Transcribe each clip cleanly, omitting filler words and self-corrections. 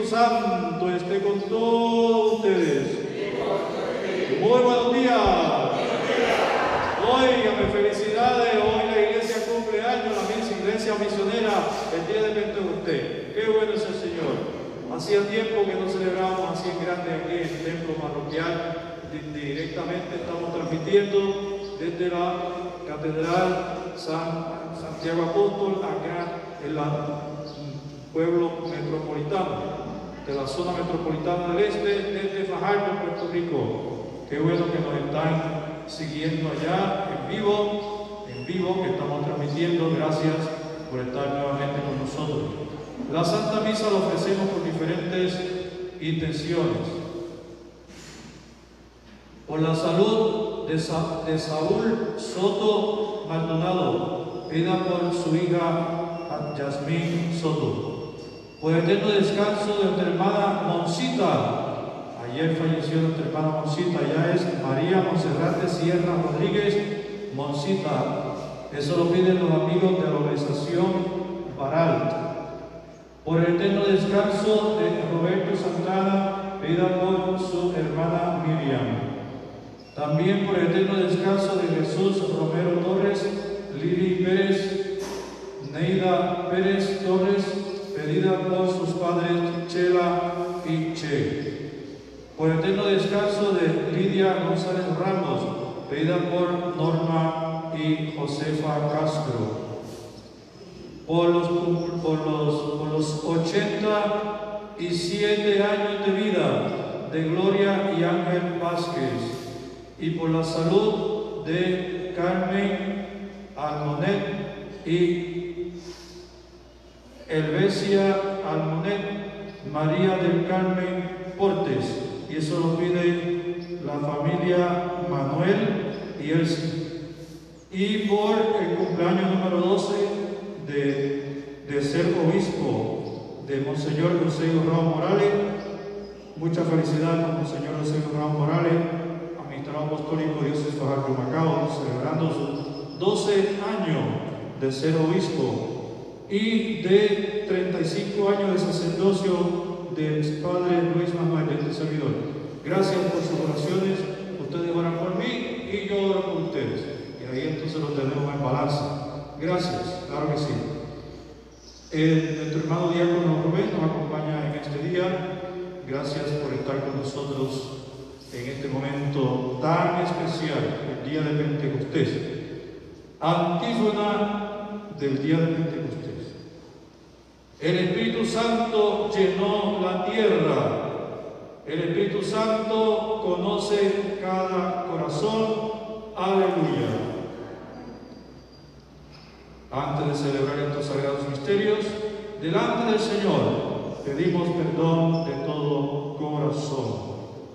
Santo esté con todos ustedes. Muy buenos días. Óigame, felicidades. Hoy la iglesia cumple años, la misma iglesia misionera, el día de Pentecostés. Qué bueno es el Señor. Hacía tiempo que no celebrábamos así en grande aquí en el templo parroquial. Directamente estamos transmitiendo desde la Catedral Santiago Apóstol, acá en el pueblo metropolitano, de la zona metropolitana del este, desde Fajardo, Puerto Rico. Qué bueno que nos están siguiendo allá en vivo, que estamos transmitiendo. Gracias por estar nuevamente con nosotros. La Santa Misa la ofrecemos por diferentes intenciones. Por la salud de Saúl Soto Maldonado, pedida por su hija Yasmín Soto. Por el eterno descanso de nuestra hermana Moncita. Ayer falleció nuestra hermana Moncita, ya es María Monserrate Sierra Rodríguez Moncita. Eso lo piden los amigos de la organización Baral. Por el eterno descanso de Roberto Santana, pedida por su hermana Miriam. También por el eterno descanso de Jesús Romero Torres, Lili Pérez, Neida Pérez Torres, pedida por sus padres Chela y Che. Por el eterno descanso de Lidia González Ramos, pedida por Norma y Josefa Castro. Por los 87 años de vida de Gloria y Ángel Vázquez. Y por la salud de Carmen Almonet y Elvesia Almonet María del Carmen Portes. Y eso lo pide la familia Manuel y Elsie. Y por el cumpleaños número 12 de ser obispo de Monseñor José Ramos Morales. Mucha felicidad con Monseñor José Ramos Morales, administrador apostólico Diócesis Fajardo Macao, celebrando sus 12 años de ser obispo y de 35 años de sacerdocio del Padre Luis Manuel, de este servidor. Gracias por sus oraciones. Ustedes oran por mí y yo oro por ustedes. Y ahí entonces lo tenemos en balance. Gracias, claro que sí. Nuestro hermano diácono Rubén nos acompaña en este día. Gracias por estar con nosotros en este momento tan especial, el día de Pentecostés. Antífona del día de Pentecostés. El Espíritu Santo llenó la tierra. El Espíritu Santo conoce cada corazón. Aleluya. Antes de celebrar estos sagrados misterios, delante del Señor, pedimos perdón de todo corazón.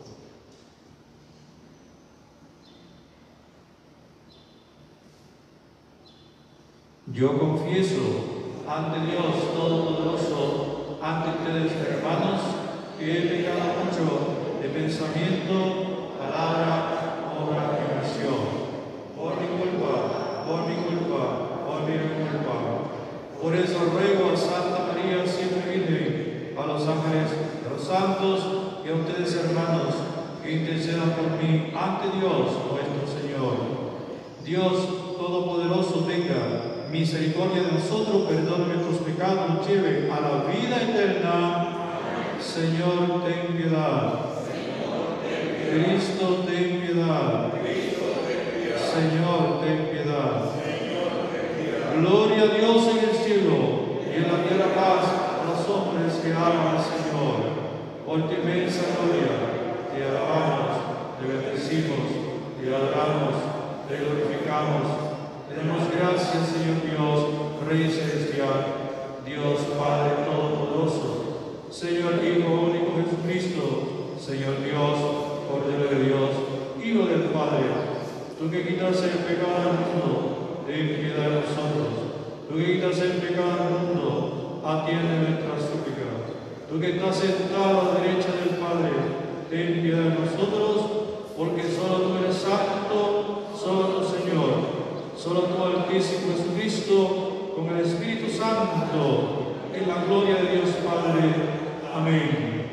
Yo confieso ante Dios Todopoderoso, ante ustedes, hermanos, que he pecado mucho de pensamiento, palabra, obra y omisión. Por mi culpa, por mi culpa. Por eso ruego a Santa María, siempre Virgen, a los ángeles, a los santos y a ustedes, hermanos, que intercedan por mí ante Dios nuestro Señor. Dios Todopoderoso tenga misericordia de nosotros, perdone nuestros pecados, nos lleve a la vida eterna. Señor, ten piedad. Cristo, ten piedad. Señor, ten piedad. Gloria a Dios en el cielo y en la tierra paz a los hombres que aman al Señor. Por tu inmensa gloria te alabamos, te bendecimos, te adoramos, te glorificamos. Te damos gracias, Señor Dios, Rey celestial, Dios Padre Todopoderoso, Señor Hijo único Jesucristo, Señor Dios, Cordero de Dios, Hijo del Padre. Tú que quitas el pecado del mundo, ten piedad de nosotros. Tú que quitas el pecado del mundo, atiende nuestras súplicas. Tú que estás sentado a la derecha del Padre, ten piedad de nosotros, porque solo tú eres santo, solo tu Señor. Solo tú, Altísimo Jesucristo, con el Espíritu Santo, en la gloria de Dios Padre. Amén.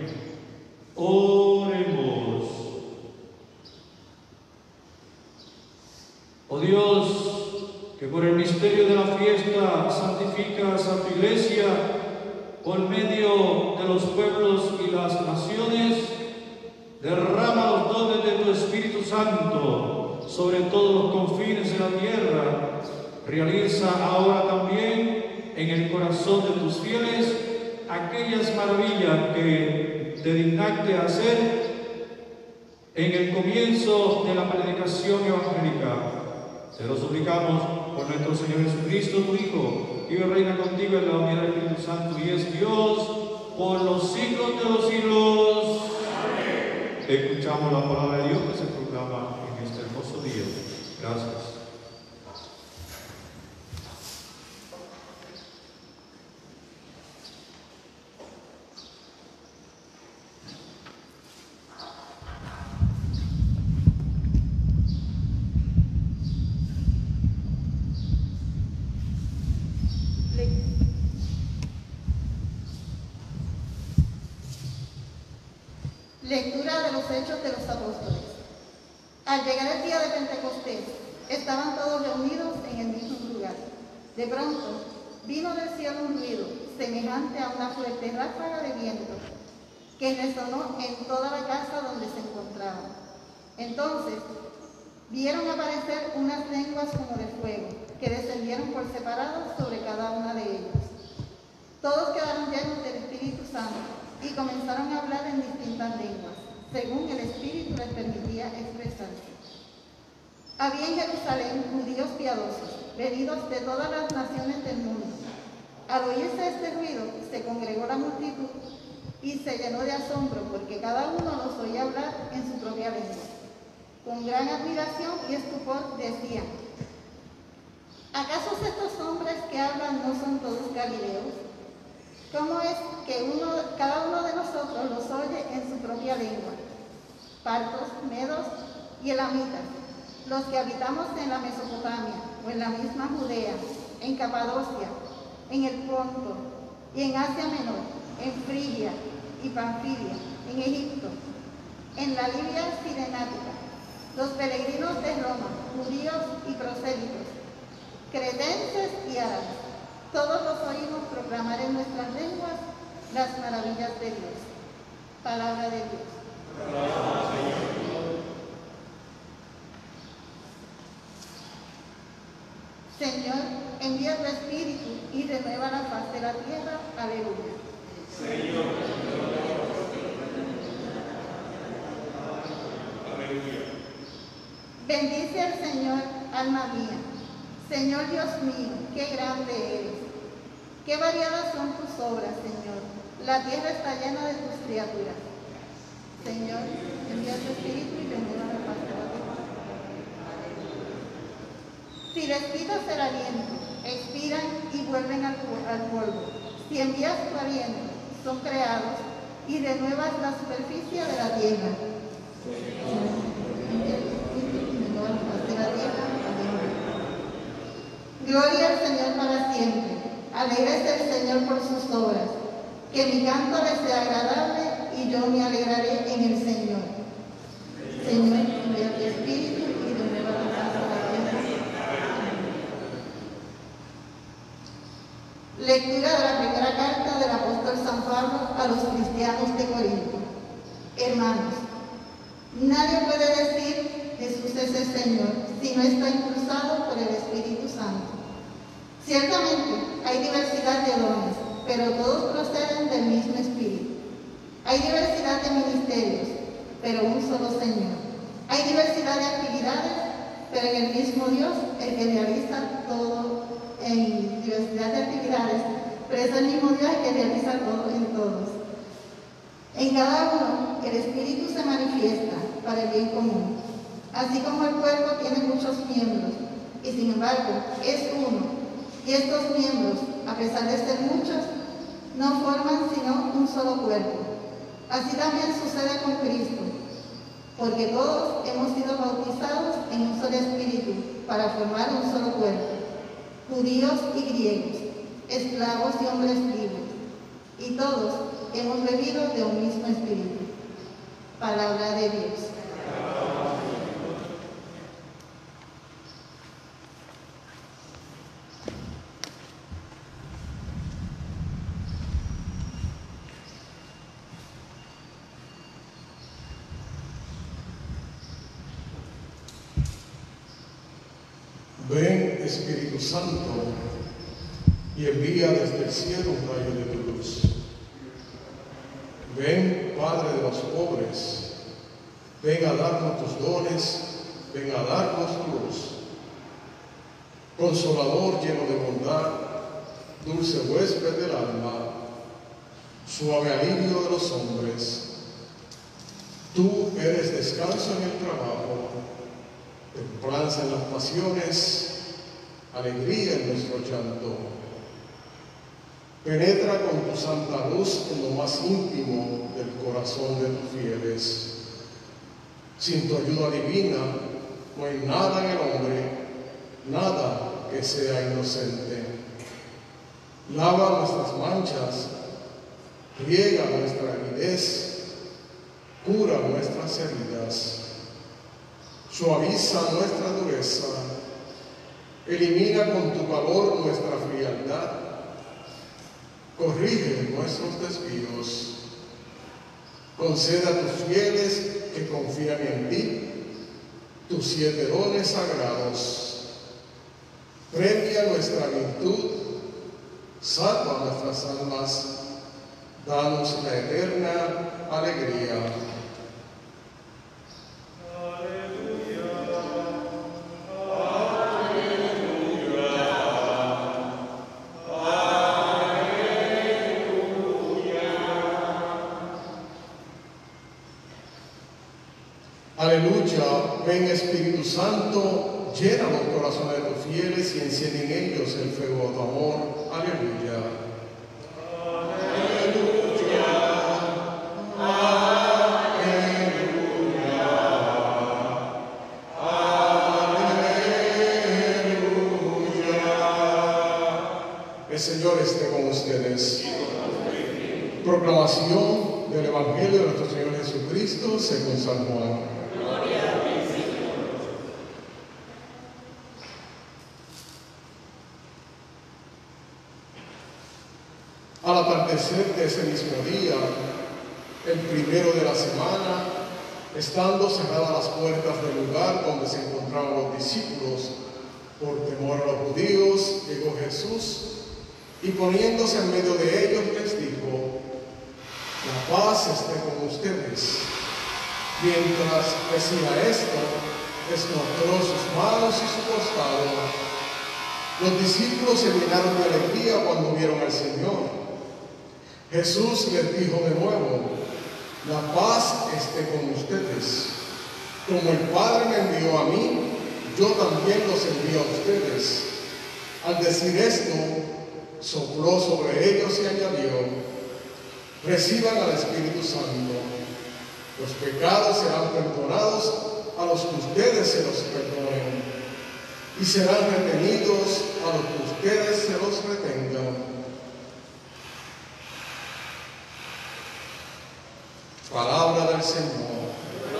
Oremos. Oh Dios, que por el misterio de la fiesta santificas a tu Iglesia por medio de los pueblos y las naciones, derrama los dones de tu Espíritu Santo sobre todos los confines de la tierra. Realiza ahora también en el corazón de tus fieles aquellas maravillas que te dignaste hacer en el comienzo de la predicación evangélica. Te lo suplicamos por nuestro Señor Jesucristo, tu Hijo, que vive y reina contigo en la unidad del Espíritu Santo y es Dios por los siglos de los siglos. Amén. Escuchamos la palabra de Dios que se proclama en este hermoso día. Gracias. Lectura de los Hechos de los Apóstoles. Al llegar el día de Pentecostés, estaban todos reunidos en el mismo lugar. De pronto, vino del cielo un ruido, semejante a una fuerte ráfaga de viento, que resonó en toda la casa donde se encontraban. Entonces, vieron aparecer unas lenguas como de fuego, que descendieron por separado sobre cada una de ellas. Todos quedaron llenos del Espíritu Santo y comenzaron a hablar en distintas lenguas, según el Espíritu les permitía expresarse. Había en Jerusalén judíos piadosos, venidos de todas las naciones del mundo. Al oírse este ruido, se congregó la multitud y se llenó de asombro, porque cada uno los oía hablar en su propia lengua. Con gran admiración y estupor decían: ¿acaso estos hombres que hablan no son todos galileos? ¿Cómo es que cada uno de nosotros los oye en su propia lengua? Partos, medos y elamitas, los que habitamos en la Mesopotamia o en la misma Judea, en Capadocia, en el Ponto y en Asia Menor, en Frigia y Panfilia, en Egipto, en la Libia Cirenática, los peregrinos de Roma, judíos y prosélitos, cretenses y árabes. Todos los oímos proclamar en nuestras lenguas las maravillas de Dios. Palabra de Dios. Señor, envía tu Espíritu y renueva la faz de la tierra. Aleluya. Señor, aleluya. Bendice al Señor, alma mía. Señor Dios mío, qué grande eres. Qué variadas son tus obras, Señor. La tierra está llena de tus criaturas. Señor, envía tu Espíritu y renueva la faz de la tierra. Si les quitas el aliento, expiran y vuelven al polvo. Si envías tu aliento, son creados y renuevas la superficie de la tierra. Señor, envía tu Espíritu y renueva la faz de la tierra. Gloria al Señor para siempre. Alégrese el Señor por sus obras. Que mi canto le sea agradable y yo me alegraré en el Señor. Señor, envía tu Espíritu y renueva la faz de la tierra. Lectura de la primera carta del apóstol San Pablo a los cristianos de Corinto. Hermanos, nadie puede decir Jesús es el Señor si no está impulsado por el Espíritu Santo. Ciertamente hay diversidad de dones, pero todos proceden del mismo Espíritu. Hay diversidad de ministerios, pero un solo Señor. Hay diversidad de actividades, pero en el mismo Dios, el que realiza todo en diversidad de actividades, pero es el mismo Dios el que realiza todo en todos. En cada uno, el Espíritu se manifiesta para el bien común. Así como el cuerpo tiene muchos miembros, y sin embargo es uno, y estos miembros, a pesar de ser muchos, no forman sino un solo cuerpo. Así también sucede con Cristo, porque todos hemos sido bautizados en un solo espíritu para formar un solo cuerpo, judíos y griegos, esclavos y hombres libres, y todos hemos bebido Palabra de Dios. Ven, Espíritu Santo, y envía desde el cielo un rayo de tu luz. Ven, Padre de los pobres, ven a darnos tus dones, ven a darnos tu luz. Consolador lleno de bondad, dulce huésped del alma, suave alivio de los hombres. Tú eres descanso en el trabajo, templanza en las pasiones, alegría en nuestro llanto. Penetra con tu santa luz en lo más íntimo del corazón de tus fieles. Sin tu ayuda divina no hay nada en el hombre, nada que sea inocente. Lava nuestras manchas, riega nuestra aridez, cura nuestras heridas. Suaviza nuestra dureza, elimina con tu calor nuestra frialdad, corrige nuestros desvíos, concede a tus fieles que confían en ti tus 7 dones sagrados, premia nuestra virtud, salva nuestras almas, danos la eterna alegría. Aleluya, ven Espíritu Santo, llena los corazones de tus fieles y enciende en ellos el fuego de tu amor. Aleluya. Aleluya. Aleluya. Aleluya. El Señor esté con ustedes. Proclamación del Evangelio de nuestro Señor Jesucristo según San Juan. Al atardecer de ese mismo día, el primero de la semana, estando cerradas las puertas del lugar donde se encontraban los discípulos, por temor a los judíos, llegó Jesús y poniéndose en medio de ellos les dijo: la paz esté con ustedes. Mientras decía esto, les mostró sus manos y su costado. Los discípulos se llenaron de alegría cuando vieron al Señor. Jesús les dijo de nuevo: la paz esté con ustedes. Como el Padre me envió a mí, yo también los envío a ustedes. Al decir esto, sopló sobre ellos y añadió: reciban al Espíritu Santo. Los pecados serán perdonados a los que ustedes se los perdonen, y serán retenidos a los que ustedes se los retengan. Palabra del Señor.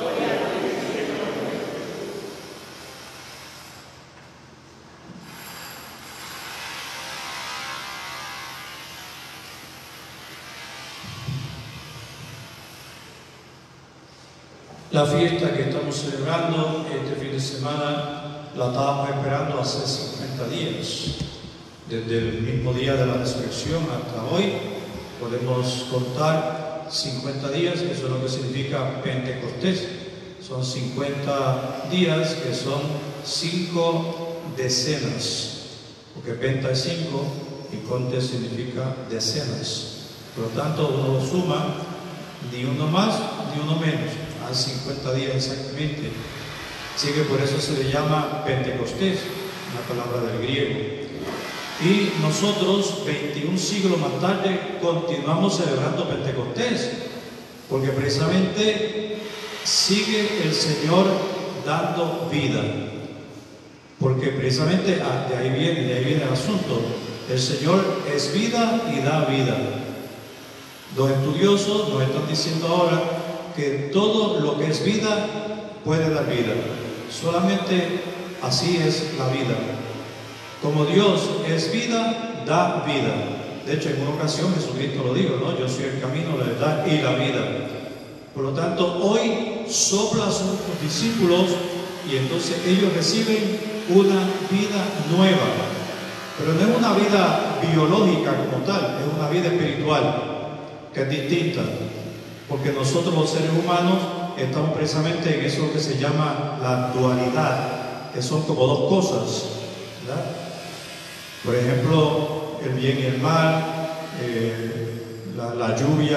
La fiesta que estamos celebrando este fin de semana la estábamos esperando hace 50 días. Desde el mismo día de la resurrección hasta hoy podemos contar 50 días, que eso es lo que significa Pentecostés. Son 50 días que son 5 decenas, porque Penta es 5 y Conte significa decenas. Por lo tanto, uno lo suma, ni uno más ni uno menos. Hay 50 días exactamente. Así que por eso se le llama Pentecostés, una palabra del griego. Y nosotros, 21 siglos más tarde, continuamos celebrando Pentecostés, porque precisamente sigue el Señor dando vida. Porque precisamente de ahí viene el asunto. El Señor es vida y da vida. Los estudiosos nos están diciendo ahora que todo lo que es vida puede dar vida. Solamente así es la vida. Como Dios es vida, da vida. De hecho, en una ocasión Jesucristo lo dijo, ¿no? Yo soy el camino, la verdad y la vida. Por lo tanto, hoy sopla a sus discípulos y entonces ellos reciben una vida nueva. Pero no es una vida biológica como tal, es una vida espiritual, que es distinta. Porque nosotros los seres humanos estamos precisamente en eso que se llama la dualidad, que son como dos cosas, ¿verdad? Por ejemplo, el bien y el mal, la lluvia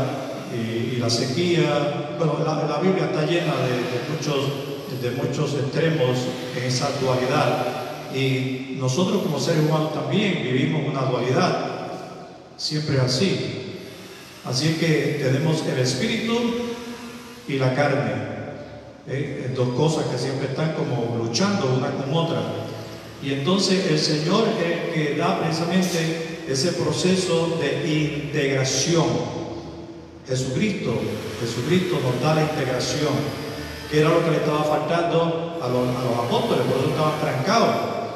y la sequía. Bueno, la Biblia está llena de muchos extremos en esa dualidad. Y nosotros como seres humanos también vivimos una dualidad. Siempre es así. Así es que tenemos el espíritu y la carne. Dos cosas que siempre están como luchando una con otra. Y entonces el Señor es el que da precisamente ese proceso de integración. Jesucristo nos da la integración, que era lo que le estaba faltando a los apóstoles, por eso estaban trancados.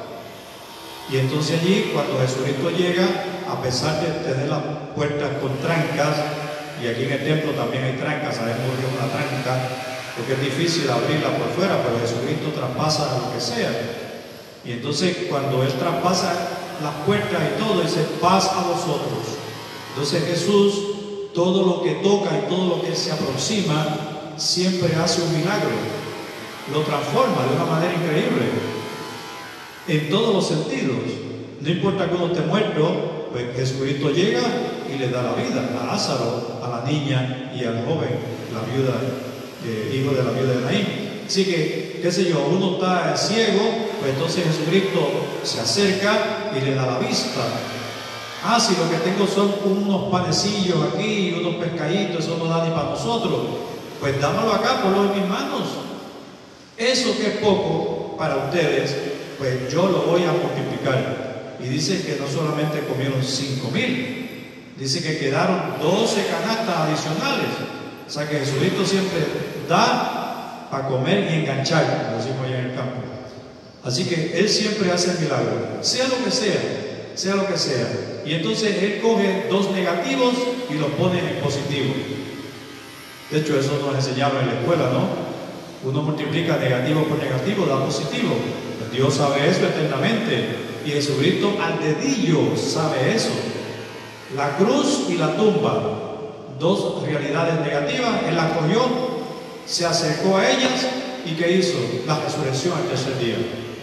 Y entonces allí, cuando Jesucristo llega, a pesar de tener las puertas con trancas, y aquí en el templo también hay trancas, sabemos que es una tranca, porque es difícil abrirla por fuera, pero Jesucristo traspasa lo que sea. Y entonces cuando Él traspasa las puertas y todo, dice, paz a vosotros. Entonces Jesús, todo lo que toca y todo lo que se aproxima, siempre hace un milagro. Lo transforma de una manera increíble. En todos los sentidos. No importa que uno esté muerto, pues Jesucristo llega y le da la vida a Lázaro, a la niña y al joven, la viuda, hijo de la viuda de Naín. Así que, qué sé yo, uno está ciego, pues entonces Jesucristo se acerca y le da la vista. Ah, si lo que tengo son unos panecillos aquí, unos pescaditos, eso no da ni para nosotros, pues dámelo acá, ponlo en mis manos. Eso que es poco para ustedes, pues yo lo voy a multiplicar. Y dice que no solamente comieron 5,000, dice que quedaron 12 canastas adicionales. O sea que Jesucristo siempre da para comer y enganchar, como decimos allá en el campo. Así que Él siempre hace el milagro, sea lo que sea lo que sea. Y entonces Él coge dos negativos y los pone en positivo. De hecho, eso nos enseñaron en la escuela, ¿no? Uno multiplica negativo por negativo, da positivo. Pues Dios sabe eso eternamente. Y Jesucristo al dedillo sabe eso. La cruz y la tumba, dos realidades negativas, Él las cogió, se acercó a ellas y ¿qué hizo? La resurrección al tercer día.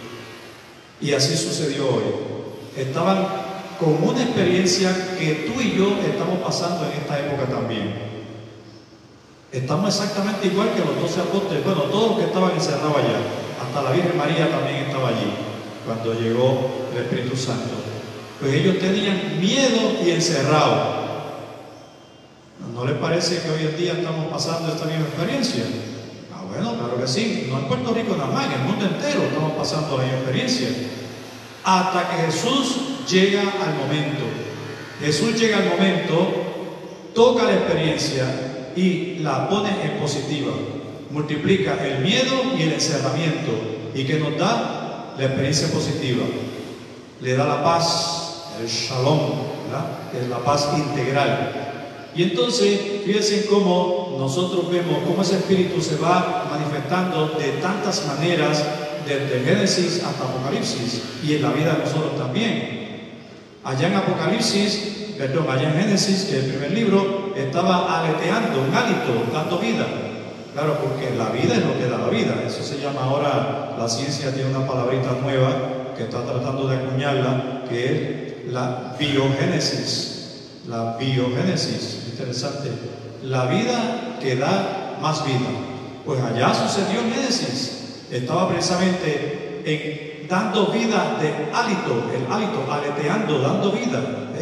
Y así sucedió hoy. Estaban con una experiencia que tú y yo estamos pasando en esta época también. Estamos exactamente igual que los 12 apóstoles, bueno, todos los que estaban encerrados allá, hasta la Virgen María también estaba allí cuando llegó el Espíritu Santo. Pues ellos tenían miedo y encerrados. ¿No les parece que hoy en día estamos pasando esta misma experiencia? Ah, bueno, claro que sí. No en Puerto Rico nada más, en el mundo entero estamos pasando la misma experiencia. Hasta que Jesús llega al momento. Jesús llega al momento, toca la experiencia y la pone en positiva. Multiplica el miedo y el encerramiento. ¿Y que nos da? La experiencia positiva. Le da la paz, el shalom, ¿verdad? Que es la paz integral. Y entonces, fíjense cómo nosotros vemos cómo ese espíritu se va manifestando de tantas maneras, desde Génesis hasta Apocalipsis, y en la vida de nosotros también. Allá en allá en Génesis, que es el primer libro, estaba aleteando, un hálito, dando vida. Claro, porque la vida es lo que da la vida. Eso se llama ahora, la ciencia tiene una palabrita nueva que está tratando de acuñarla, que es la biogénesis. La biogénesis, interesante. La vida que da más vida. Pues allá sucedió en Génesis. Estaba precisamente dando vida de hálito, el hálito, aleteando, dando vida,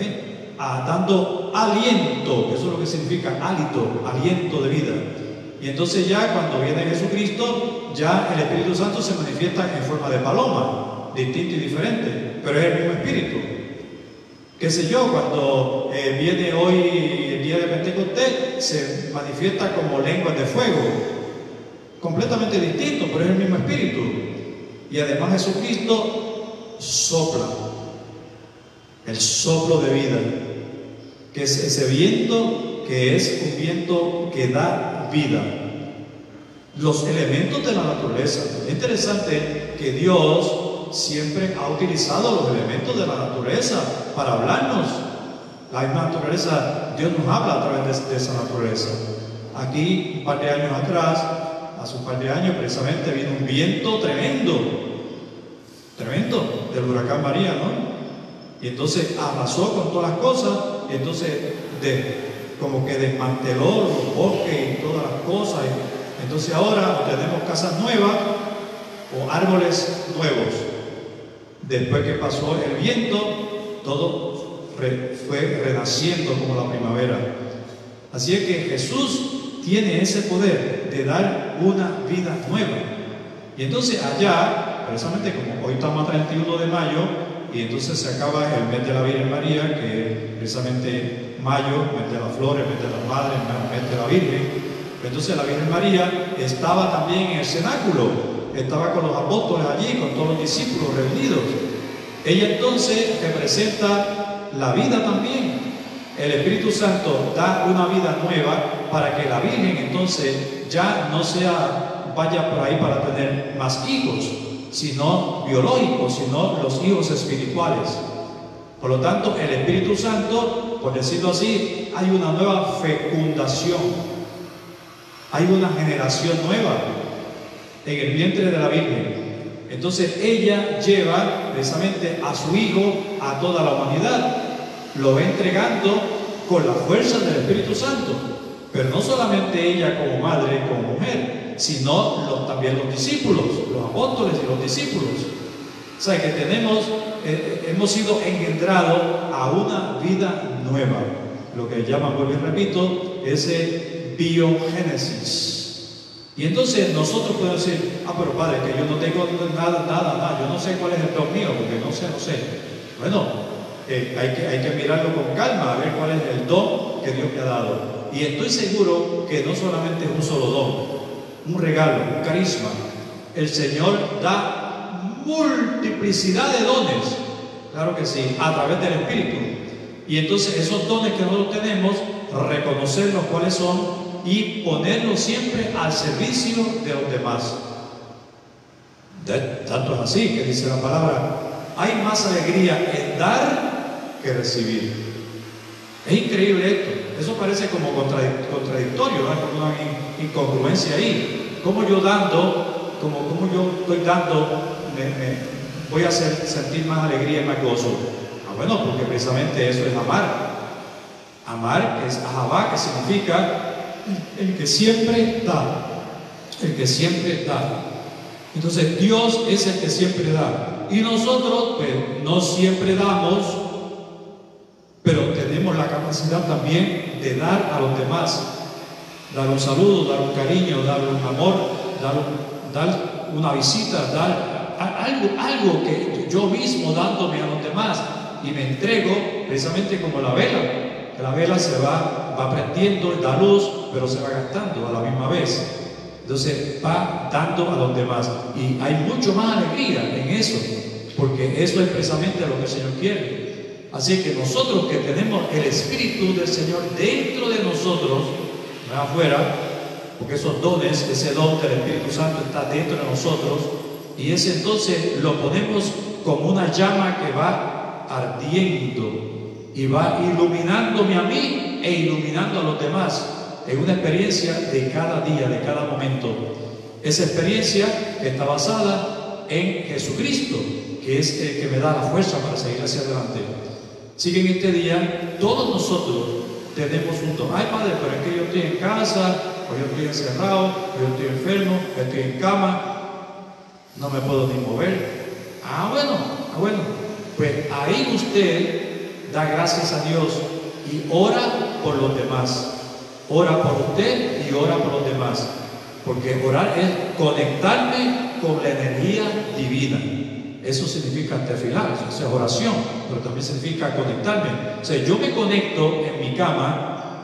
dando aliento, eso es lo que significa hálito, aliento de vida. Y entonces ya cuando viene Jesucristo, ya el Espíritu Santo se manifiesta en forma de paloma, distinto y diferente, pero es el mismo Espíritu. Qué sé yo, cuando viene hoy el día de Pentecostés se manifiesta como lenguas de fuego, completamente distinto, pero es el mismo espíritu. Y además Jesucristo sopla, el soplo de vida, que es ese viento que es un viento que da vida. Los elementos de la naturaleza. Es interesante que Dios siempre ha utilizado los elementos de la naturaleza para hablarnos. La misma naturaleza, Dios nos habla a través de esa naturaleza. Aquí, un par de años atrás, hace un par de años precisamente, vino un viento tremendo, del huracán María, ¿no? Y entonces arrasó con todas las cosas, y entonces como que desmanteló los bosques y todas las cosas. Entonces ahora tenemos casas nuevas o árboles nuevos. Después que pasó el viento, todo fue renaciendo como la primavera. Así es que Jesús tiene ese poder de dar una vida nueva. Y entonces allá, precisamente como hoy estamos a 31 de mayo, y entonces se acaba el mes de la Virgen María, que precisamente mayo, mes de las flores, mes de las madres, mes de la Virgen. Entonces la Virgen María estaba también en el cenáculo, estaba con los apóstoles allí, con todos los discípulos reunidos. Ella entonces representa la vida también. El Espíritu Santo da una vida nueva para que la Virgen entonces ya no vaya por ahí para tener más hijos, sino biológicos, sino los hijos espirituales. Por lo tanto, el Espíritu Santo, por decirlo así, hay una nueva fecundación. Hay una generación nueva en el vientre de la Virgen. Entonces ella lleva precisamente a su Hijo a toda la humanidad. Lo va entregando con la fuerza del Espíritu Santo. Pero no solamente ella como madre, como mujer, sino también los discípulos, los apóstoles y los discípulos. O sea que hemos sido engendrados a una vida nueva. Lo que llaman, vuelvo y repito, ese biogénesis. Y entonces nosotros podemos decir, pero padre, que yo no tengo nada, yo no sé cuál es el don mío, porque no sé. Bueno, hay que mirarlo con calma, a ver cuál es el don que Dios me ha dado. Y estoy seguro que no solamente es un solo don, un regalo, un carisma. El Señor da multiplicidad de dones, claro que sí, a través del Espíritu. Y entonces esos dones que nosotros tenemos, reconocerlos cuáles son y ponerlos siempre al servicio de los demás. Tanto es así que dice la palabra, hay más alegría en dar que recibir. Es increíble esto. Eso parece como contradictorio, ¿verdad? Como una incongruencia ahí. Como yo dando, como yo estoy dando, me voy a sentir más alegría y más gozo. Bueno, porque precisamente eso es amar. Amar es ahabá, que significa el que siempre da. El que siempre da. Entonces Dios es el que siempre da. Y nosotros, pues, no siempre damos, pero tenemos la capacidad también de dar a los demás. Dar un saludo, dar un cariño, dar un amor, dar una visita, dar algo que yo mismo dándome a los demás. Y me entrego precisamente como la vela. La vela se va prendiendo, da luz, pero se va gastando a la misma vez. Entonces va dando a los demás. Y hay mucho más alegría en eso, porque eso es precisamente lo que el Señor quiere. Así que nosotros que tenemos el Espíritu del Señor dentro de nosotros, no afuera, porque esos dones, ese don del Espíritu Santo está dentro de nosotros, y ese entonces lo ponemos como una llama que va ardiendo y va iluminándome a mí e iluminando a los demás en una experiencia de cada día, de cada momento. Esa experiencia que está basada en Jesucristo, que es el que me da la fuerza para seguir hacia adelante. Así que en este día todos nosotros tenemos un don. Ay, padre, pero es que yo estoy en casa, o yo estoy encerrado, o yo estoy enfermo, estoy en cama, no me puedo ni mover. Bueno, pues ahí usted da gracias a Dios y ora por los demás. Ora por usted y ora por los demás. Porque orar es conectarme con la energía divina. Eso significa tefilar, eso es oración, pero también significa conectarme. O sea, yo me conecto en mi cama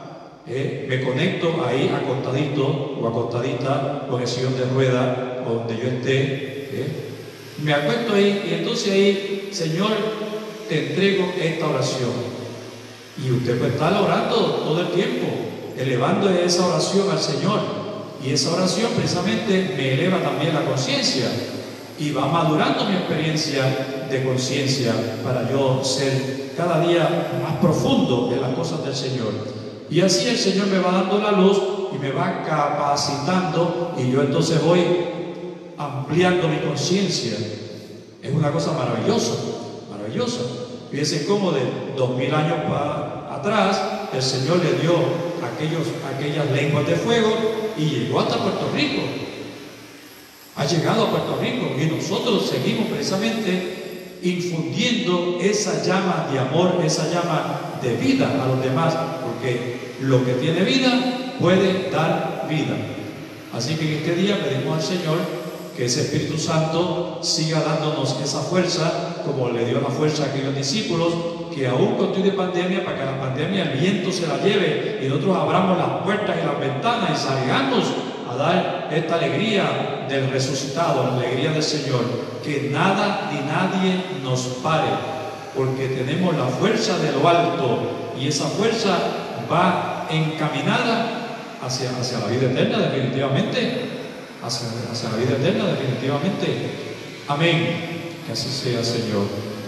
me conecto ahí acostadito o acostadita con el sillón de rueda o donde yo esté, me acuesto ahí y entonces ahí, Señor, te entrego esta oración. Y usted puede estar orando todo el tiempo, elevando esa oración al Señor. Y esa oración precisamente me eleva también la conciencia y va madurando mi experiencia de conciencia para yo ser cada día más profundo en las cosas del Señor. Y así el Señor me va dando la luz y me va capacitando y yo entonces voy ampliando mi conciencia. Es una cosa maravillosa, maravillosa. Fíjense cómo de 2000 años para atrás el Señor le dio aquellas lenguas de fuego y llegó hasta Puerto Rico. Ha llegado a Puerto Rico y nosotros seguimos precisamente infundiendo esa llama de amor, esa llama de vida a los demás, porque lo que tiene vida puede dar vida. Así que en este día pedimos al Señor que ese Espíritu Santo siga dándonos esa fuerza, como le dio la fuerza a aquellos discípulos, que aún continúe pandemia, para que la pandemia el viento se la lleve y nosotros abramos las puertas y las ventanas y salgamos a dar esta alegría del resucitado, la alegría del Señor, que nada ni nadie nos pare, porque tenemos la fuerza de lo alto y esa fuerza va encaminada hacia la vida eterna, definitivamente. Hacia la vida eterna, definitivamente. Amén. Que así sea, Señor.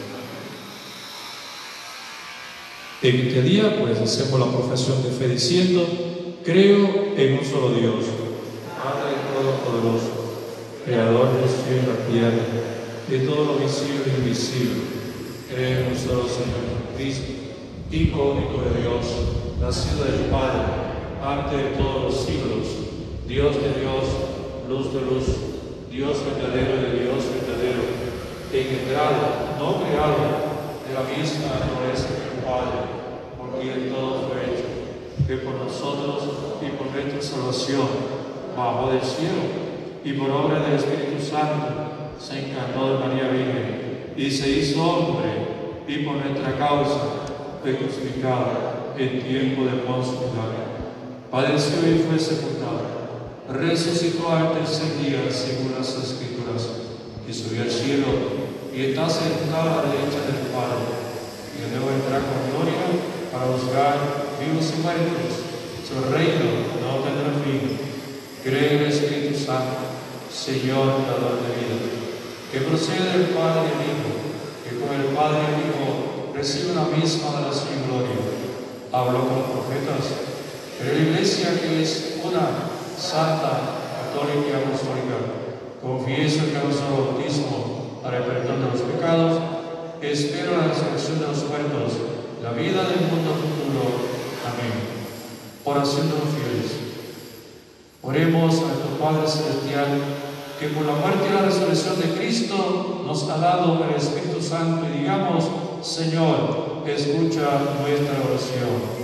En este día, pues, hacemos la profesión de fe diciendo: creo en un solo Dios, Padre Todopoderoso, Creador del cielo y la tierra, de todo lo visible e invisible. Creo en un solo Señor Cristo, Hijo único de Dios, nacido del Padre, antes de todos los siglos, Dios de Dios, luz de luz, Dios verdadero de Dios verdadero, engendrado, no creado, de la misma naturaleza que el Padre, por quien todo fue hecho, que por nosotros y por nuestra salvación bajó del cielo, y por obra del Espíritu Santo se encarnó de María Virgen, y se hizo hombre, y por nuestra causa fue crucificado en tiempo de Poncio Pilato. Padeció y fue sepultado. Resucitó al tercer día según las Escrituras y subió al cielo y está sentado a la derecha del Padre y luego vendrá con gloria para juzgar vivos y muertos. Su reino no tendrá fin. Cree en el Espíritu Santo, Señor dador de vida, que procede del Padre y el Hijo, que con el Padre y el Hijo recibe la misma adoración y gloria. Habló con los profetas, pero la Iglesia, que es una santa, católica y apostólica, confieso que hago solo bautismo para el perdón de los pecados, espero la resurrección de los muertos, la vida del mundo futuro. Amén. Oración de los fieles. Oremos a nuestro Padre Celestial, que por la muerte y la resurrección de Cristo nos ha dado el Espíritu Santo, y digamos: Señor, escucha nuestra oración.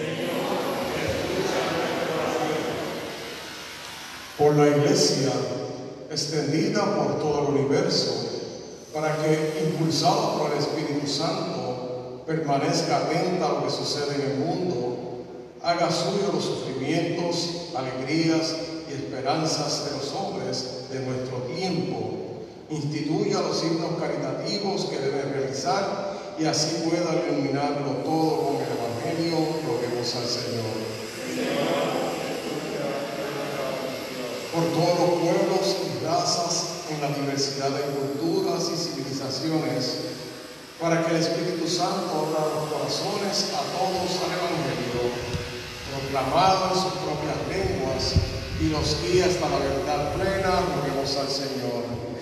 Por la Iglesia, extendida por todo el universo, para que, impulsado por el Espíritu Santo, permanezca atenta a lo que sucede en el mundo, haga suyo los sufrimientos, alegrías y esperanzas de los hombres de nuestro tiempo, instituya los signos caritativos que deben realizar y así pueda iluminarlo todo con el Evangelio. Roguemos al Señor. Por todos los pueblos y razas en la diversidad de culturas y civilizaciones, para que el Espíritu Santo abra los corazones a todos al Evangelio, proclamado en sus propias lenguas, y los guíe hasta la verdad plena. Roguemos al Señor.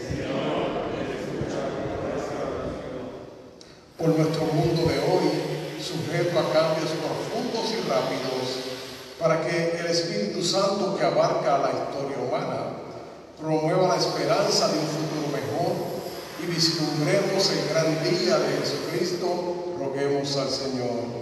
Por nuestro mundo de hoy, sujeto a cambios profundos y rápidos, para que el Espíritu Santo, que abarca la historia humana, promueva la esperanza de un futuro mejor y vislumbremos el gran día de Jesucristo. Roguemos al Señor.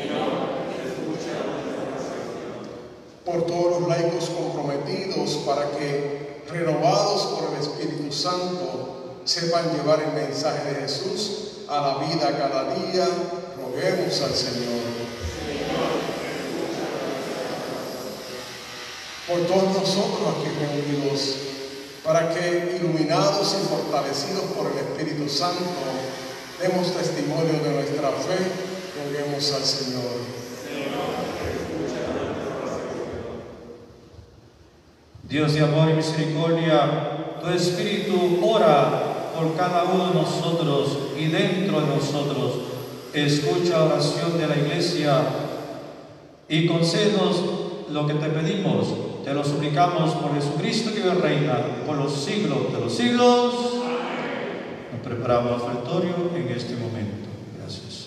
Por todos los laicos comprometidos, para que, renovados por el Espíritu Santo, sepan llevar el mensaje de Jesús a la vida cada día. Roguemos al Señor. por todos nosotros aquí reunidos, para que, iluminados y fortalecidos por el Espíritu Santo, demos testimonio de nuestra fe. Roguemos al Señor. Dios de amor y misericordia, tu Espíritu ora por cada uno de nosotros y dentro de nosotros. Escucha la oración de la Iglesia y concédenos lo que te pedimos. Te lo suplicamos por Jesucristo que reina por los siglos de los siglos. Amén. Nos preparamos al ofertorio en este momento. Gracias.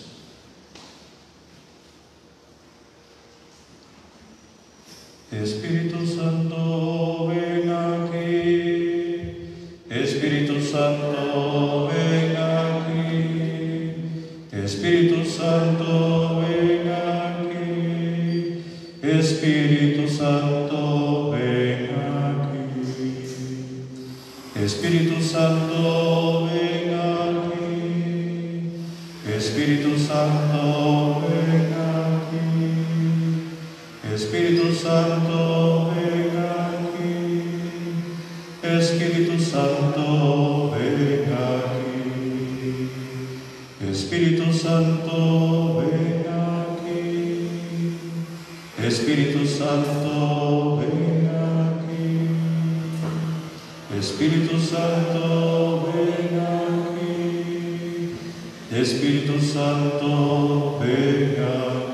Espíritu Santo, ven aquí. Espíritu Santo, ven aquí. Espíritu Santo, ven aquí. Espíritu Santo, ven aquí. Espíritu Santo, ven aquí. Espíritu Santo, ven aquí. Espíritu Santo, ven aquí. Espíritu Santo, ven aquí. Espíritu Santo, ven aquí. Espíritu Santo, ven aquí. Espíritu Santo, ven aquí. Espíritu Santo, ven aquí.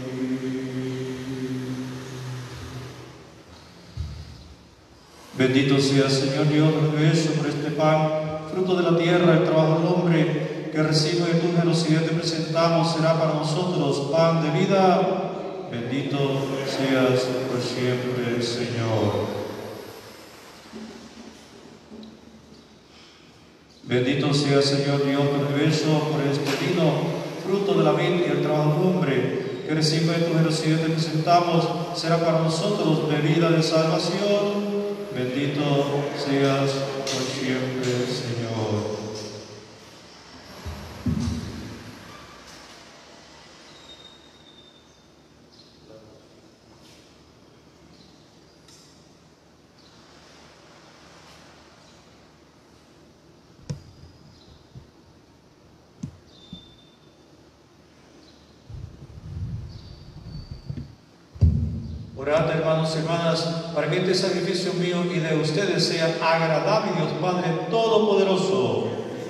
Bendito sea, Señor Dios, beso por este pan, fruto de la tierra, el trabajo del hombre, que recibo de tu generosidad te presentamos, será para nosotros pan de vida. Bendito seas por siempre, Señor. Bendito sea, Señor Dios, beso por este vino, fruto de la vid y el trabajo del hombre, que recibo de tu generosidad te presentamos, será para nosotros bebida de salvación. Bendito seas por siempre, Señor. Orad, hermanos y hermanas, para que este sacrificio mío y de ustedes sea agradable a Dios Padre Todopoderoso.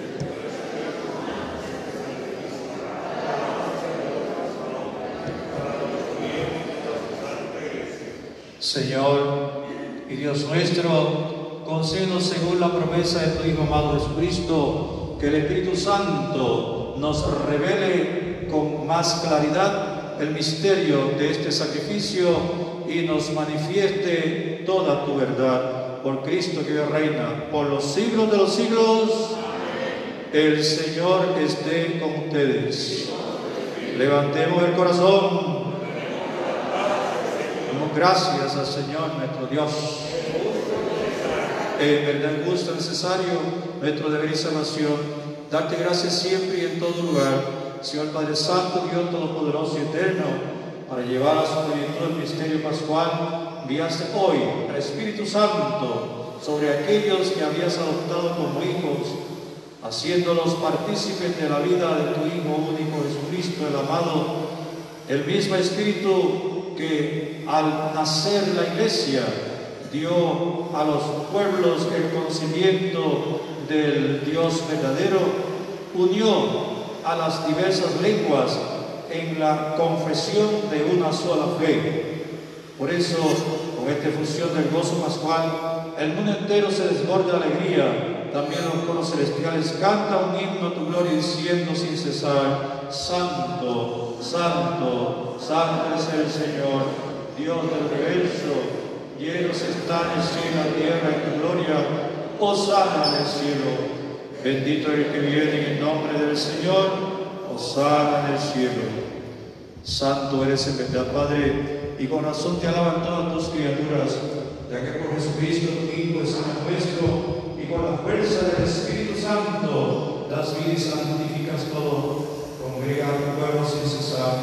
Señor y Dios nuestro, concédenos según la promesa de tu Hijo amado Jesucristo, que el Espíritu Santo nos revele con más claridad el misterio de este sacrificio y nos manifieste toda tu verdad. Por Cristo que vive y reina por los siglos de los siglos. Amén. El Señor esté con ustedes. Levantemos el corazón. Damos gracias al Señor nuestro Dios. En verdad, justo, necesario, nuestro deber y salvación, darte gracias siempre y en todo lugar, Señor Padre Santo, Dios Todopoderoso y Eterno, para llevar a su plenitud el misterio pascual. Enviaste hoy al Espíritu Santo sobre aquellos que habías adoptado como hijos, haciéndolos partícipes de la vida de tu Hijo único Jesucristo, el amado, el mismo Espíritu que al nacer la Iglesia dio a los pueblos el conocimiento del Dios verdadero, unió a las diversas lenguas en la confesión de una sola fe. Por eso, con esta efusión del gozo pascual, el mundo entero se desborda de alegría. También los coros celestiales cantan un himno a tu gloria, diciendo sin cesar: Santo, Santo, Santo es el Señor, Dios del universo. Llenos están el cielo y la tierra en tu gloria. Hosana en el cielo. Bendito el que viene en el nombre del Señor. Hosana en el cielo. Santo eres en verdad, Padre, y con razón te alaban todas tus criaturas, ya que por Jesucristo tu Hijo es Señor nuestro, y con la fuerza del Espíritu Santo das vida y santificas todo. Congrega a tu pueblo sin cesar.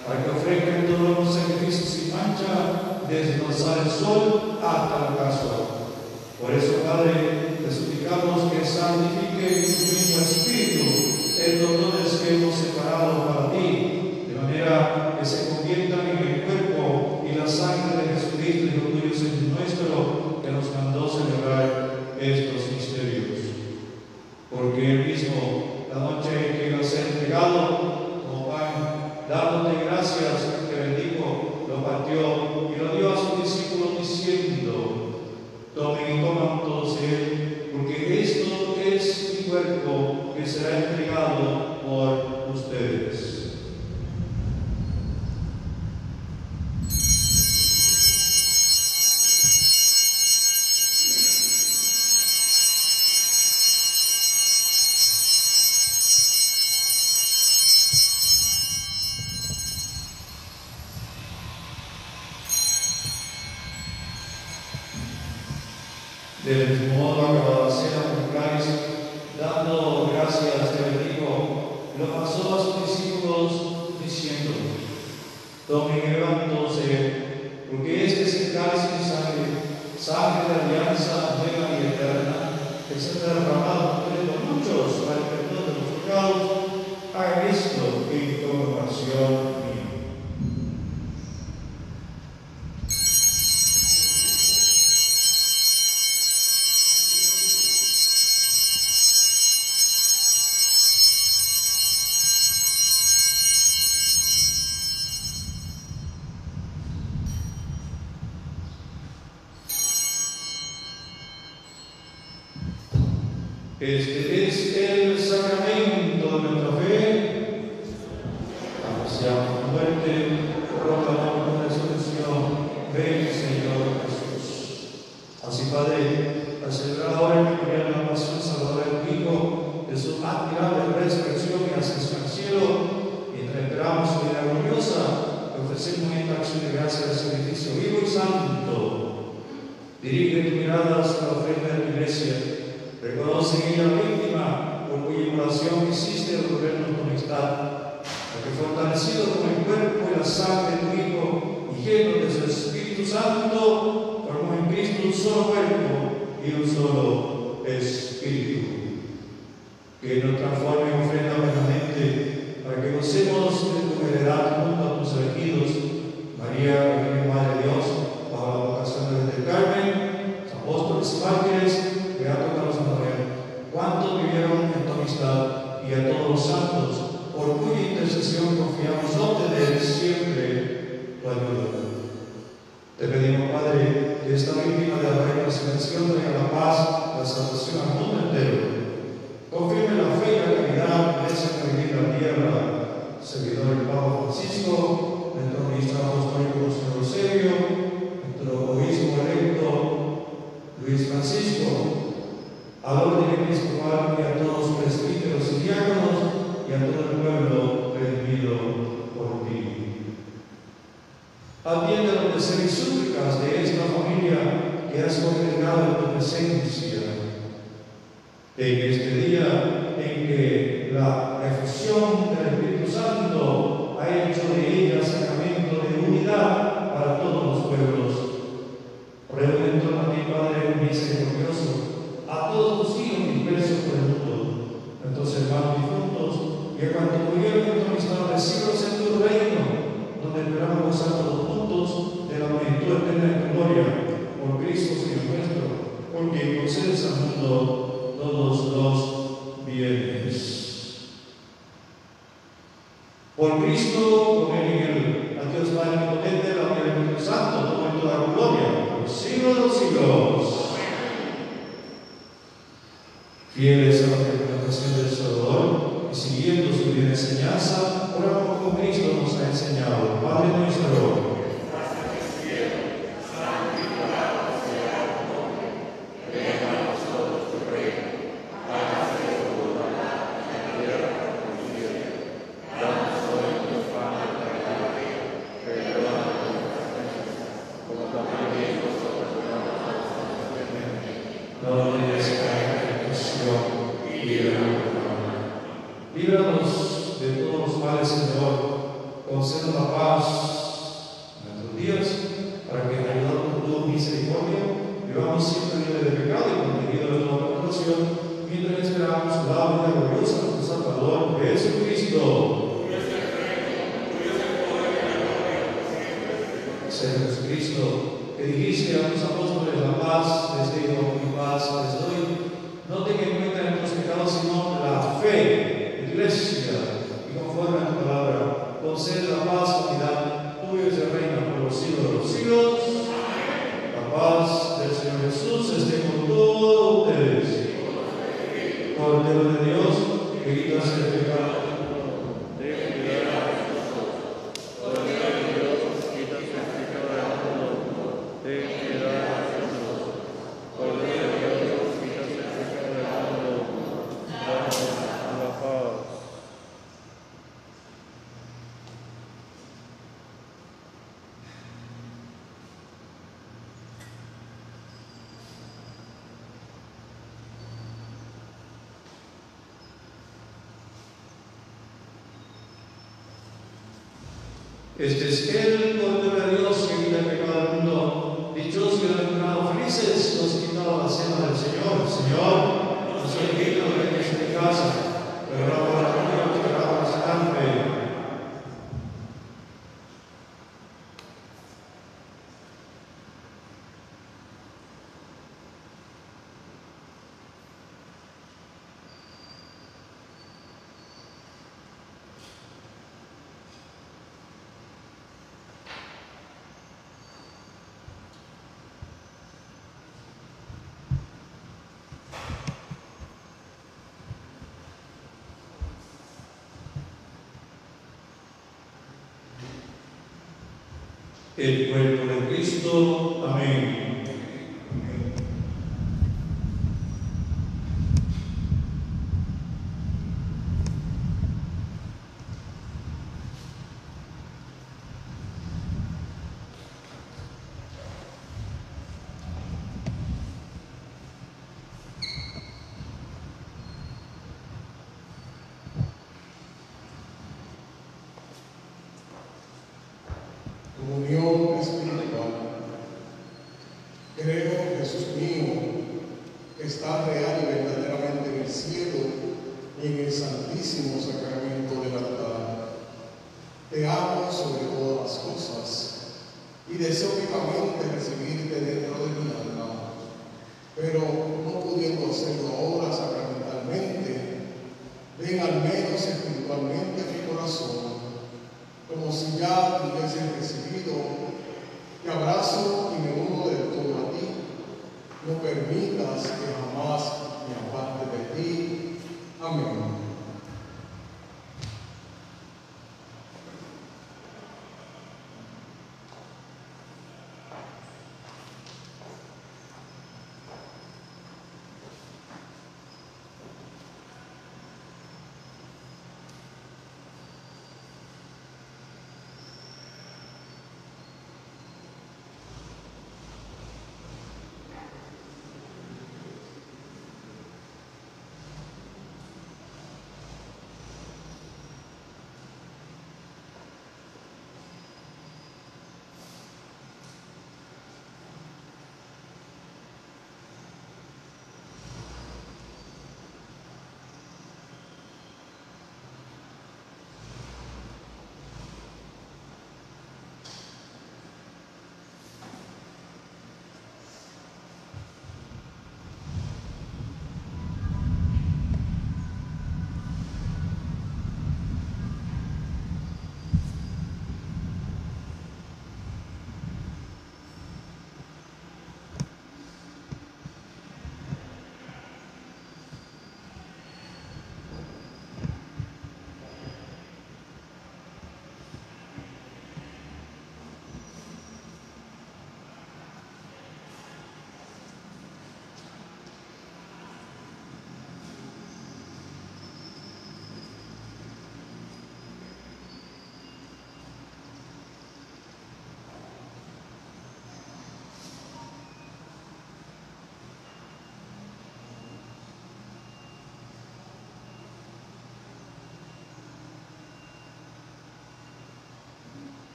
para que ofrezcan todos los sacrificios sin mancha, desde el nasar el sol hasta el ocaso. Por eso, Padre, te suplicamos que santifique tu mismo Espíritu estos dones que hemos separado para ti, de manera que se conviertan en el cuerpo y la sangre de Jesucristo, Hijo tuyo y nuestro, que nos mandó celebrar estos misterios. Porque él mismo, la noche en que iba a ser entregado como pan, dándote gracias, que bendijo, lo partió y lo dio a sus discípulos diciendo: tomen y coman todos él, porque esto es mi cuerpo que será entregado por ustedes. Del mismo modo, acabada la cena con cáliz, dando gracias, te bendijo, lo pasó a sus discípulos diciendo: tomen y beban todos él, porque este es el cáliz de mi sangre, sangre de alianza nueva y eterna, que será derramado por muchos para el perdón de los pecados. Hagan esto en conmemoración mía. Este es el sacramento de nuestra fe. Anunciamos muerte, proclamamos la resurrección. Ven, Señor Jesús. Así, Padre, al celebrar ahora el memorial de la pasión salvadora de tu Hijo, de su admirable resurrección y ascensión al cielo, mientras esperamos su vida gloriosa, te ofrecemos esta acción de gracia del sacrificio vivo y santo. Dirige tus miradas a la ofrenda de tu iglesia. Reconoce en ella la víctima por cuya oración hiciste devolvernos tu amistad, para que fortalecido con el cuerpo y la sangre de tu Hijo y lleno de su Espíritu Santo, formamos en Cristo un solo cuerpo y un solo Espíritu. Que nos transforme en ofrenda permanente, para que gocemos de tu heredad junto a tus elegidos, María, Virgen Madre de Dios, bajo la vocación del Carmen, los apóstoles y mártires, Beato Carlos Manuel, cuántos vivieron en tu amistad, y a todos los santos, por cuya intercesión confiamos obtener siempre tu ayuda. Te pedimos, Padre, que esta víctima de la reconciliación traiga la paz, la salvación al mundo entero. Confirme la fe y la caridad de ese que vive en la tierra, servidor del Papa Francisco, nuestro ministro apostólico José Rosario, nuestro obispo electo Luis Francisco, al orden episcopal y a todos los presbíteros y diáconos y a todo el pueblo redimido por ti. Atiende a los deseos y súplicas de esta familia que has congregado en tu presencia. En este día en que la efusión del Espíritu Santo ha hecho de ella sacramento de unidad para todos los pueblos, reúne en torno a ti, Padre misericordioso, a todos tus hijos dispersos por el mundo, nuestros hermanos difuntos, y a cuantos murieron en tu amistad, recíbelos en tu reino, donde esperamos gozar todos juntos de la plenitud eterna de tu gloria, por Cristo Señor nuestro, por quien concedes al mundo todos los bienes. Por Cristo, con él y en él, a Dios Padre potente, la gloria del Espíritu Santo, todo en toda gloria, por los siglos de los siglos. Fieles a la recomendación del Salvador y siguiendo su vida enseñanza, oramos como Cristo nos ha enseñado. Padre nuestro, líbranos de todos los males, Señor, conceda la paz en nuestros días, para que, ayudados por tu misericordia, vivamos siempre libres de pecado y protegidos de toda tentación, mientras esperamos la vida gloriosa de nuestro Salvador Jesucristo. Señor Jesucristo, que dijiste a tus apóstoles: la paz les dejo, mi paz les doy. No tenga en cuenta nuestros pecados, sino la fe de tu iglesia, y conforme a tu palabra, concede la paz, unidad, tuyo es el reino por los siglos de los siglos. La paz del Señor Jesús esté con todos ustedes. Cordero de Dios, que quitas el pecado. Este es el Cordero de Dios que quita el pecado del mundo. Dichosos y bienaventurados, felices los que quitaron la cena del Señor. Señor, no soy digno de que estés en mi casa, pero ahora la comida que te haga bastante. El cuerpo de Cristo. Amén. Comunión espiritual. Creo, Jesús mío, que está real y verdaderamente en el cielo y en el santísimo sacramento del altar. Te amo sobre todas las cosas y deseo vivamente recibirte dentro de mi alma, pero no pudiendo hacerlo ahora sacramentalmente, ven al menos espiritualmente a mi corazón, como si ya te hubieses recibido. Te abrazo y me uno del todo a ti. No permitas que jamás me aparte de ti. Amén.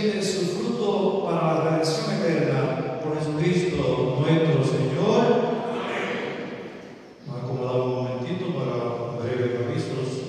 reciben su fruto para la redención eterna por Jesucristo nuestro Señor. Nos acomodamos un momentito para breves avisos.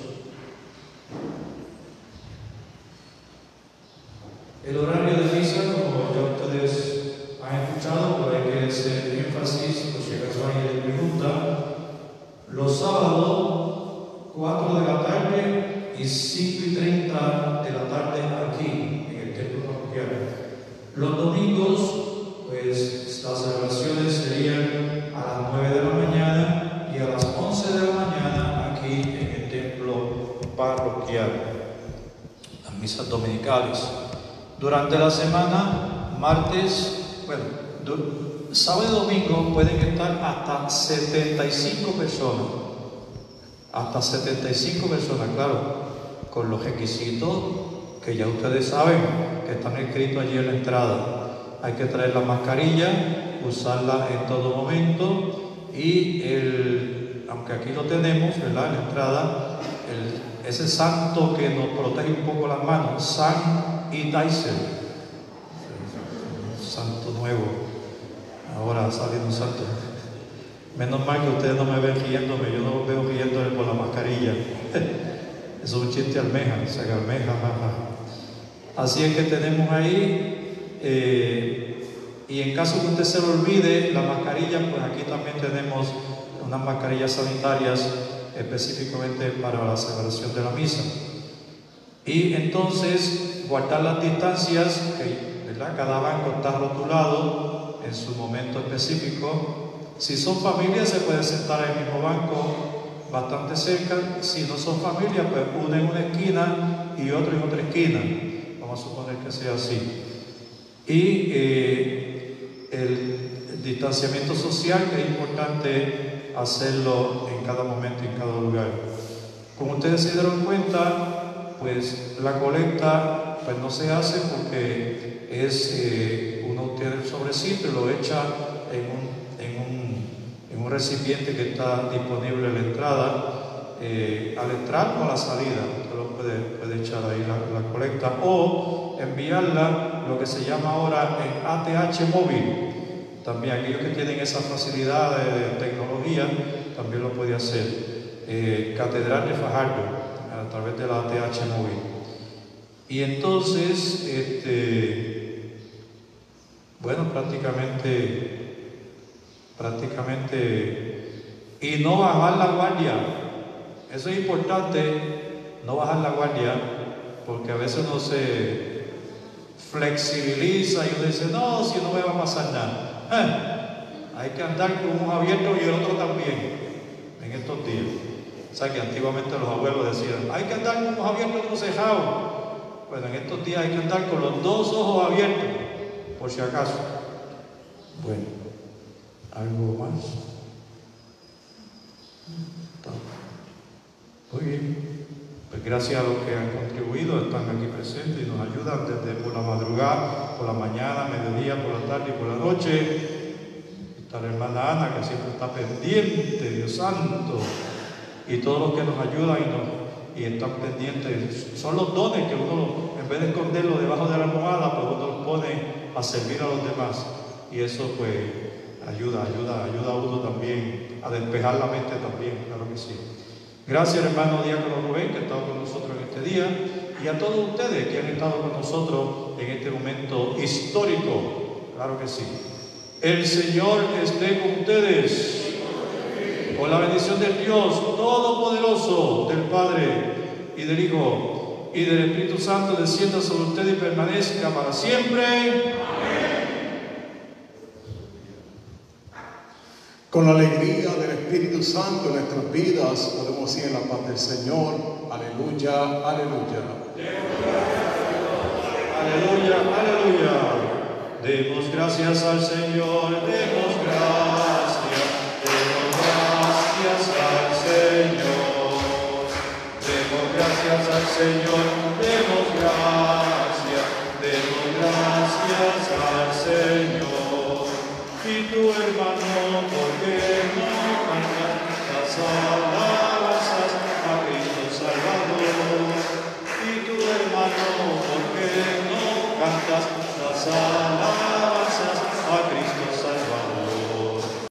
El horario de misa, como ya ustedes han escuchado, pero hay que hacer énfasis, por si acaso alguien le pregunta, los sábados 4 de la tarde y 5:30 de la tarde aquí, en el templo parroquial. Los domingos, pues las celebraciones serían a las 9 de la mañana y a las 11 de la mañana aquí en el templo parroquial. Las misas dominicales. Durante la semana, martes, sábado y domingo pueden estar hasta 75 personas. Hasta 75 personas, claro, con los requisitos que ya ustedes saben, que están escritos allí en la entrada. Hay que traer la mascarilla, usarla en todo momento y aunque aquí lo tenemos, ¿verdad? En la entrada, ese santo que nos protege un poco las manos, sanitizer, santo nuevo, ahora sale un santo. Menos mal que ustedes no me ven riéndome, yo no los veo riéndome por la mascarilla. Eso es un chiste almeja, saca almeja, jaja. Así es que tenemos ahí, y en caso que usted se lo olvide, la mascarilla, pues aquí también tenemos unas mascarillas sanitarias específicamente para la celebración de la misa. Y entonces guardar las distancias, que, ¿verdad? Cada banco está rotulado en su momento específico. Si son familias se puede sentar en el mismo banco bastante cerca. Si no son familias, pues uno en una esquina y otro en otra esquina. Vamos a suponer que sea así. Y el distanciamiento social, que es importante hacerlo en cada momento y en cada lugar. Como ustedes se dieron cuenta, pues la colecta pues no se hace porque uno tiene el sobrecito y lo echa en un recipiente que está disponible en la entrada, al entrar o a la salida. Usted lo puede echar ahí la colecta o enviarla, lo que se llama ahora en ATH móvil. También aquellos que tienen esa facilidad de tecnología también lo puede hacer. Catedral de Fajardo, a través de la ATH móvil. Y entonces, prácticamente, y no bajar la guardia. Eso es importante, no bajar la guardia, porque a veces uno se flexibiliza y uno dice, no, si no me va a pasar nada. Hay que andar con un abierto y el otro también, en estos días. O sea que antiguamente los abuelos decían, hay que andar con ojos abiertos y uno cerrado. Bueno, en estos días hay que andar con los dos ojos abiertos, por si acaso. Bueno, ¿algo más? Muy bien. Pues gracias a los que han contribuido, están aquí presentes y nos ayudan desde por la madrugada, por la mañana, mediodía, por la tarde y por la noche. Está la hermana Ana, que siempre está pendiente, Dios santo. Y todos los que nos ayudan y están pendientes, son los dones que uno, en vez de esconderlo debajo de la almohada, pues uno los pone a servir a los demás. Y eso pues ayuda a uno también a despejar la mente también, claro que sí. Gracias hermano Diácono Rubén, que ha estado con nosotros en este día, y a todos ustedes que han estado con nosotros en este momento histórico, claro que sí. El Señor esté con ustedes. Con la bendición del Dios Todopoderoso, del Padre y del Hijo y del Espíritu Santo, descienda sobre usted y permanezca para siempre. Amén. Con la alegría del Espíritu Santo en nuestras vidas podemos ir en la paz del Señor. Aleluya, aleluya. Aleluya, aleluya. Demos gracias al Señor, demos gracias. Al Señor, demos gracias al Señor, demos gracias al Señor. Y tu hermano, ¿por qué no cantas las alabanzas a Cristo Salvador? Y tu hermano, ¿por qué no cantas Santo.